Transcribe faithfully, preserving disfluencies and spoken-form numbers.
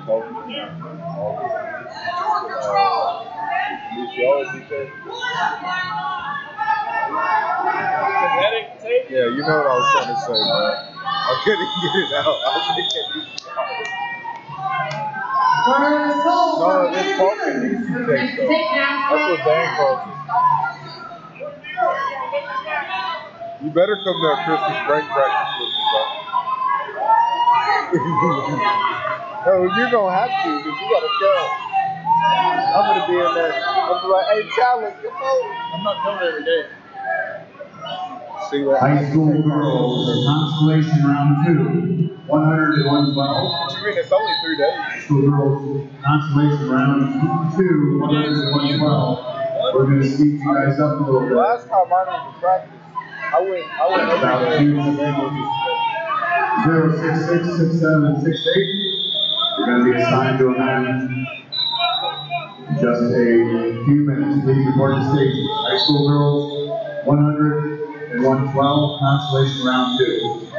Yeah, you know what I was trying to say, man. I couldn't get it out. I was thinking you No, this fucking needs to take though. That's what Dan calls it. You better come to our Christmas break practice with me, bro. No, you're gonna have to, because you gotta come. I'm gonna be in there. I'm gonna be like, hey, Challenge, come on. I'm not coming every day. See what High school girls, consolation round two, one hundred and one twelve. What you mean, it's only three days? High school girls, consolation round two, one hundred and one twelve. We're going to speed you guys up a little bit. Last time I went to practice, I went, I went every day in the neighborhood. zero six six six seven six eight. You're going to be assigned to a man. Just a few minutes. Please report to stage. High school girls, one hundred and one twelve, consolation round two.